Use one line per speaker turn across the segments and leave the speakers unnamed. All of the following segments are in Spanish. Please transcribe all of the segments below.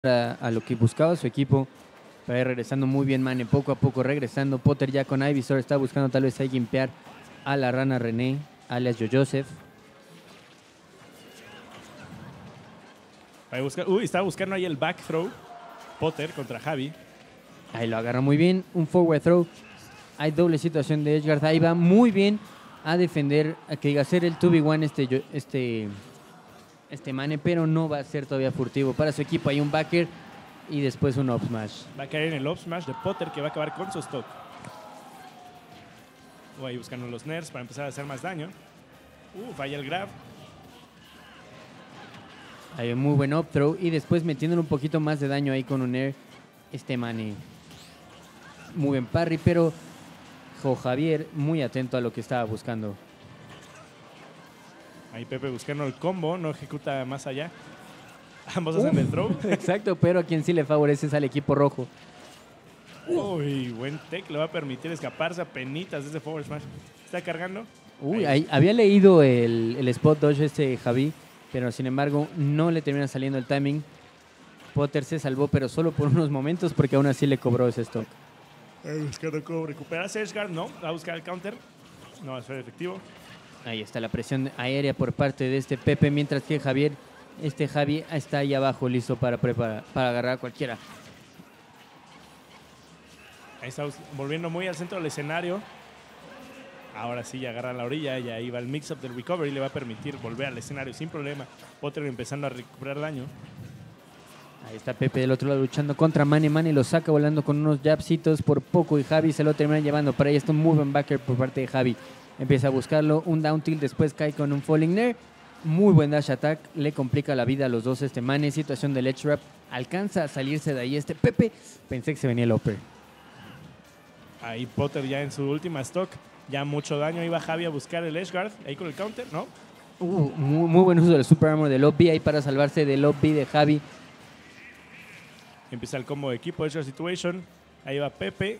a lo que buscaba su equipo. Para ir regresando muy bien Mane, poco a poco regresando. Potter ya con Ivysaur está buscando tal vez ahí gimpear a la rana René, alias Joseph.
Estaba buscando ahí el back throw. Potter contra Javi.
Ahí lo agarra muy bien, un forward throw. Hay doble situación de Edgeguard. Ahí va muy bien a defender, a que diga hacer el 2v1 este Mane, pero no va a ser todavía furtivo para su equipo. Hay un backer y después un up smash.
Va a caer en el up smash de Potter, que va a acabar con su stock. Ahí buscando los nerfs para empezar a hacer más daño. Falla el grab.
Hay un muy buen up throw y después metiéndole un poquito más de daño ahí con un air. Mane. Muy buen parry, pero Javier muy atento a lo que estaba buscando.
Ahí Pepe buscando el combo, no ejecuta más allá. Ambos hacen el throw.
Exacto, pero a quien sí le favorece es al equipo rojo.
Buen tech, le va a permitir escaparse a penitas de ese forward smash. Está cargando.
Ahí había leído el spot dodge Javi, pero sin embargo no le termina saliendo el timing. Potter se salvó, pero solo por unos momentos, porque aún así le cobró ese stock.
Buscando cómo recuperarse Edgeguard, no, va a buscar el counter. No va a ser efectivo.
Ahí está la presión aérea por parte de Pepe, mientras que Javi está ahí abajo listo para agarrar a cualquiera.
Ahí está volviendo muy al centro del escenario. Ahora sí, ya agarra la orilla y ahí va el mix-up del recovery. Le va a permitir volver al escenario sin problema. Potter empezando a recuperar daño.
Ahí está Pepe del otro lado luchando contra Mane. Mane lo saca volando con unos jabcitos por poco y Javi se lo termina llevando. Para ahí está un muy buen backer por parte de Javi. Empieza a buscarlo, un down tilt, después cae con un falling nair. Muy buen dash attack, le complica la vida a los dos Mane. Situación de ledge wrap, alcanza a salirse de ahí Pepe. Pensé que se venía el upper.
Ahí Potter ya en su última stock. Ya mucho daño. Iba Javi a buscar el edgeguard. Ahí con el counter, ¿no?
Muy buen uso del super armor del lobby ahí para salvarse del lobby de Javi.
Empieza el combo de equipo, Edgeguard Situation. Ahí va Pepe.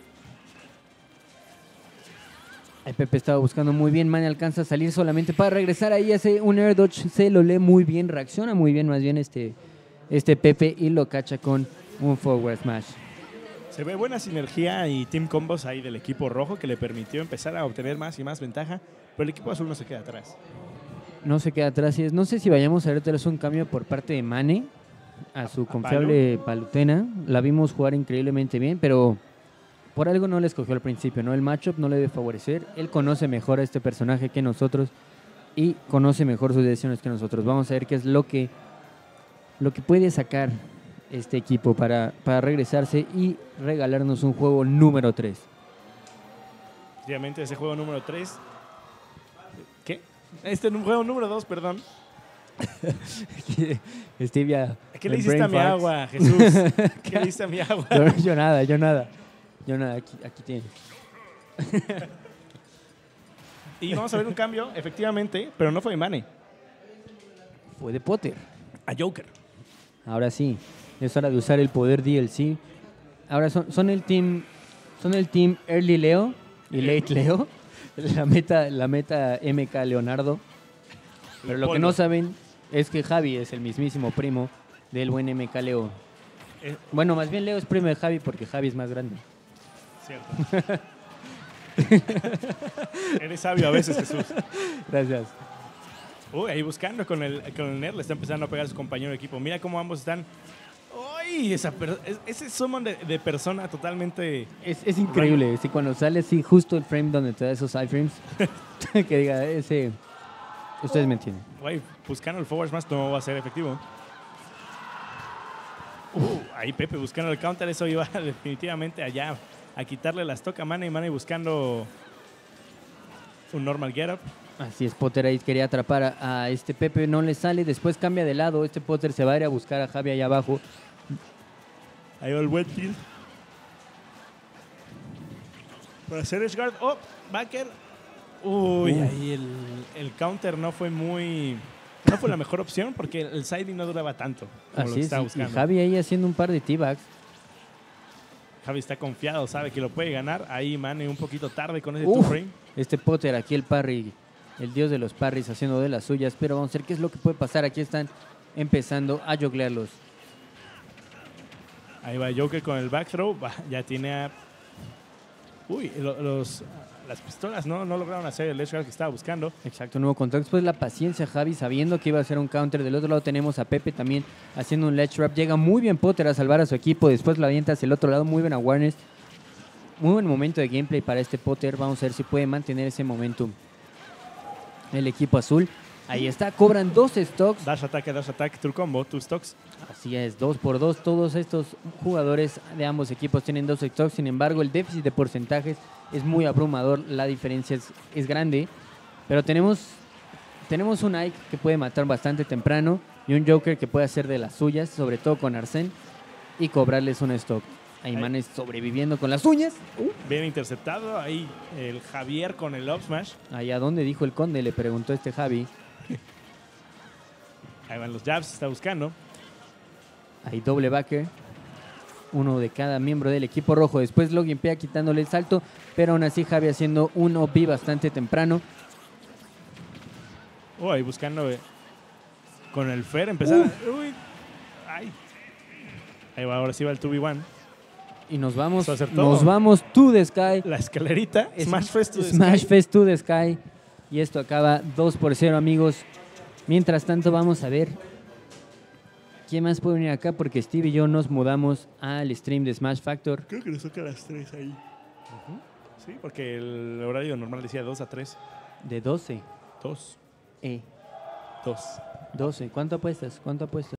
Ahí Pepe estaba buscando muy bien. Mane alcanza a salir solamente para regresar. Ahí hace un air dodge. Se lo lee muy bien. Reacciona muy bien más bien Pepe y lo cacha con un forward smash.
Se ve buena sinergia y team combos ahí del equipo rojo que le permitió empezar a obtener más y más ventaja, pero el equipo azul no se queda atrás.
No se queda atrás. No sé si vayamos a ver tal vez un cambio por parte de Mane a su confiable Palutena. La vimos jugar increíblemente bien, pero por algo no le escogió al principio, ¿no? El matchup no le debe favorecer. Él conoce mejor a este personaje que nosotros y conoce mejor sus decisiones que nosotros. Vamos a ver qué es lo que puede sacar este equipo para regresarse y regalarnos un juego número 3.
Efectivamente, ese juego número 3. ¿Qué? Juego número 2, perdón.
Stevia.
¿Qué le hiciste a mi agua, Jesús? ¿Qué le hiciste a mi agua?
Yo nada. Aquí tiene.
Y vamos a ver un cambio, efectivamente, pero no fue de Mane.
Fue de Potter.
A Joker.
Ahora sí. Es hora de usar el poder DLC. Ahora son el team Early Leo y Late Leo. La meta MK Leonardo. Pero lo que no saben es que Javi es el mismísimo primo del buen MK Leo. Bueno, más bien Leo es primo de Javi porque Javi es más grande.
Cierto. Eres sabio a veces, Jesús.
Gracias.
Ahí buscando con el Ner, le está empezando a pegar a su compañero de equipo. Mira cómo ambos están. ¡Uy! Ese summon de persona totalmente.
Es increíble. Sí, cuando sale así, justo el frame donde te da esos iframes, que diga ese. Ustedes me entienden.
Buscando el forward smash no va a ser efectivo. Ahí Pepe buscando el counter. Eso iba definitivamente allá a quitarle las toca a Mane y Mane buscando un normal get up.
Así es, Potter ahí quería atrapar a Pepe, no le sale, después cambia de lado, Potter se va a ir a buscar a Javi allá abajo.
Ahí va el wet kill. Para hacer edgeguard, backer. Ahí el counter no fue la mejor opción porque el siding no duraba tanto como lo que estaba buscando.
Y Javi ahí haciendo un par de T-bags.
Javi está confiado, sabe que lo puede ganar. Ahí Mane un poquito tarde con ese two-frame.
Potter aquí el parry, el dios de los parries haciendo de las suyas, pero vamos a ver qué es lo que puede pasar. Aquí están empezando a joglearlos.
Ahí va Joker con el back throw. Ya tiene a... Uy, las pistolas no lograron hacer el edge guard que estaba buscando.
Exacto, nuevo contacto. Después la paciencia, Javi, sabiendo que iba a ser un counter. Del otro lado tenemos a Pepe también haciendo un ledge trap. Llega muy bien Potter a salvar a su equipo. Después lo avienta hacia el otro lado. Muy buena awareness. Muy buen momento de gameplay para este Potter. Vamos a ver si puede mantener ese momentum el equipo azul. Ahí está, cobran 2 stocks.
Dash attack, true combo, 2 stocks.
Así es, 2 por 2. Todos estos jugadores de ambos equipos tienen 2 stocks. Sin embargo, el déficit de porcentajes es muy abrumador. La diferencia es grande. Pero tenemos un Ike que puede matar bastante temprano y un Joker que puede hacer de las suyas, sobre todo con Arsene, y cobrarles un stock. Aymanes sobreviviendo con las uñas.
Bien interceptado. Ahí el Javier con el up smash.
Allá donde dijo el conde, le preguntó este Javi.
Ahí van los jabs, está buscando.
Ahí doble backer. Uno de cada miembro del equipo rojo. Después lo gimpea quitándole el salto. Pero aún así Javi haciendo un OP bastante temprano.
Ahí buscando con el Fer. Empezar. Uy. Ay. Ahí va, ahora sí va el 2v1.
Y nos vamos to the sky.
La escalerita. Smash Fest to the
Smash
sky.
Fest to the sky. Y esto acaba 2-0, amigos. Mientras tanto, vamos a ver quién más puede venir acá, porque Steve y yo nos mudamos al stream de Smash Factor.
Creo que nos toca a las 3 ahí. Sí, porque el horario normal decía 2 a 3.
De 12.
2.
12. ¿Cuánto apuestas?